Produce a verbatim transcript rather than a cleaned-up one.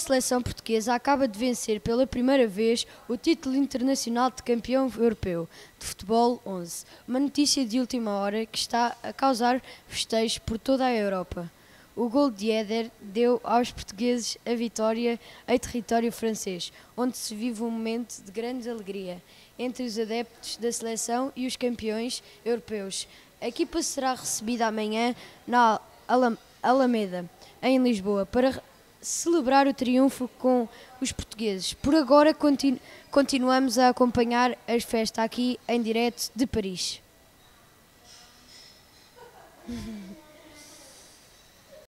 seleção portuguesa acaba de vencer pela primeira vez o título internacional de campeão europeu de futebol onze. Uma notícia de última hora que está a causar festejos por toda a Europa. O gol de Éder deu aos portugueses a vitória em território francês, onde se vive um momento de grande alegria entre os adeptos da seleção e os campeões europeus. A equipa será recebida amanhã na Alameda, em Lisboa, para celebrar o triunfo com os portugueses. Por agora continu continuamos a acompanhar as festas aqui em direto de Paris.